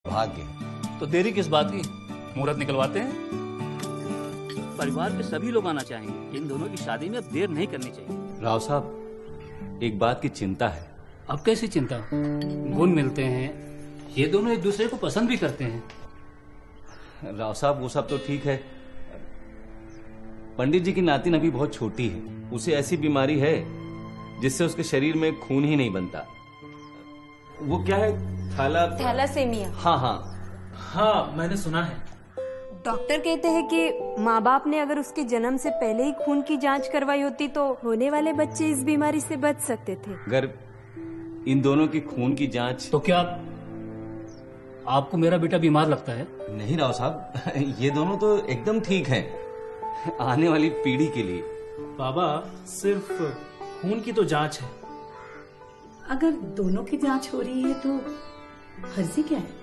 भाग्य है। तो देरी किस बात की, मुहूर्त निकलवाते हैं। परिवार के सभी लोग आना चाहेंगे, इन दोनों की शादी में अब देर नहीं करनी चाहिए। राव साहब, एक बात की चिंता है। अब कैसी चिंता, गुण मिलते हैं, ये दोनों एक दूसरे को पसंद भी करते हैं। राव साहब वो सब तो ठीक है, पंडित जी की नातिन अभी बहुत छोटी है, उसे ऐसी बीमारी है जिससे उसके शरीर में खून ही नहीं बनता। वो क्या है, थैलासेमिया। हाँ हाँ हाँ, मैंने सुना है। डॉक्टर कहते हैं कि माँ बाप ने अगर उसके जन्म से पहले ही खून की जांच करवाई होती तो होने वाले बच्चे इस बीमारी से बच सकते थे। अगर इन दोनों की खून की जांच। तो क्या आपको मेरा बेटा बीमार लगता है? नहीं राव साहब, ये दोनों तो एकदम ठीक हैं, आने वाली पीढ़ी के लिए। बाबा, सिर्फ खून की तो जांच है। अगर दोनों की जांच हो रही है तो फर्जी क्या है?